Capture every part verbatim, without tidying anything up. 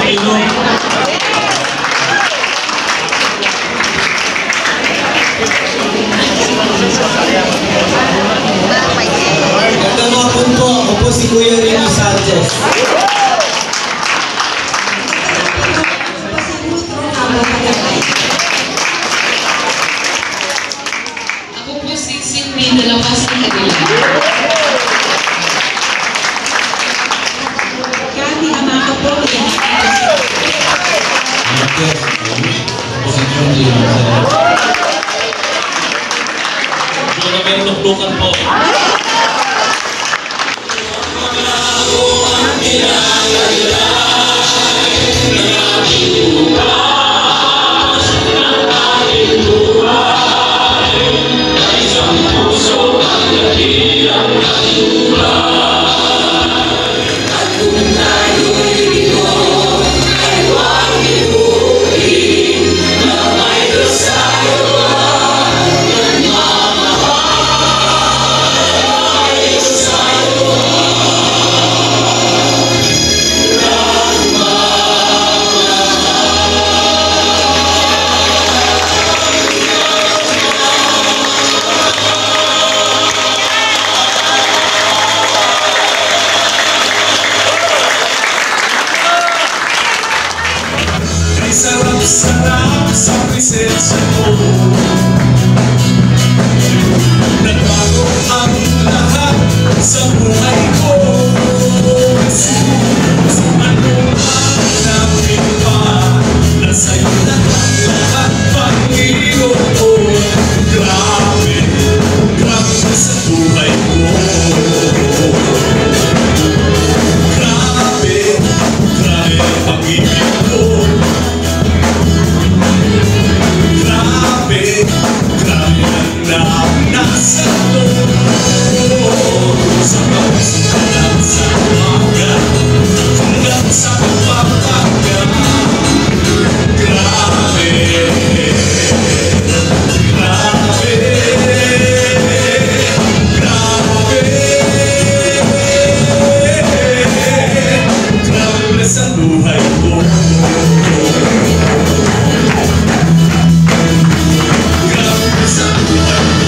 Pilipino. Ganda mga punto, ako po si Kuya Reyes Sanchez. Ako po si Cindy dalawa sa kanila. Kati ang mga po. Ito na may tuktukan po. Sarap-sarap sa presensya mo. Nagbago ang lahat sa buhay ko. Sa ano ang namin pa, nasa'yo na ang lahat, Panginoon. Grabe, grabe sa buhay ko. Grabe, grabe ang ibig ko. Nasa loob sa pagsusulat sa umaga hanggang sa pagpapaga. Grabe, grabe, grabe, grabe sa buhay ko. Grabe sa buhay ko.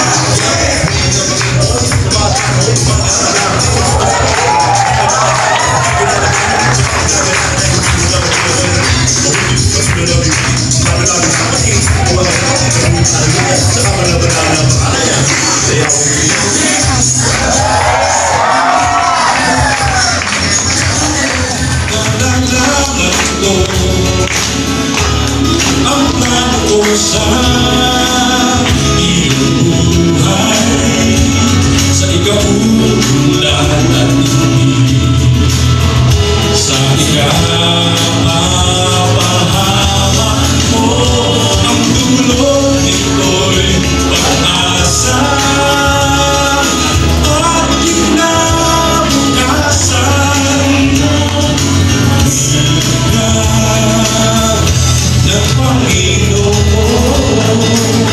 Ang plano ko sa iyong buhay, sa ikauulan at hindi sa ikapahaman mo. Ang dulo nito'y pag-asa at kinabukasan. Ng Panginoon.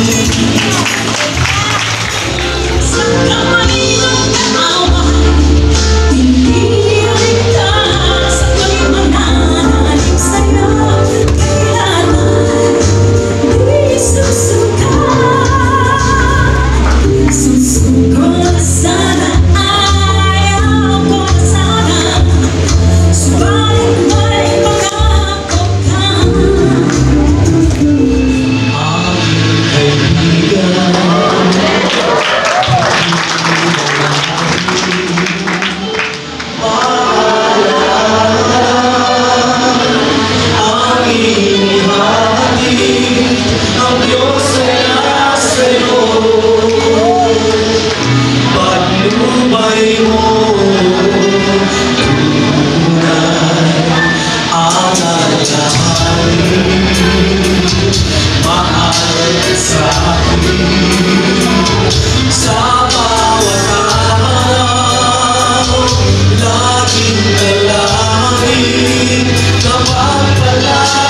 Sa kamanilong naawa, hindi ligtas sa pagmamanalig sa'yo. Kailanman di susuka. Susuko na sana, ayaw ko na sana, subalit may pangako ka.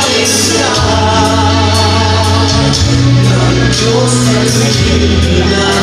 Diyos ay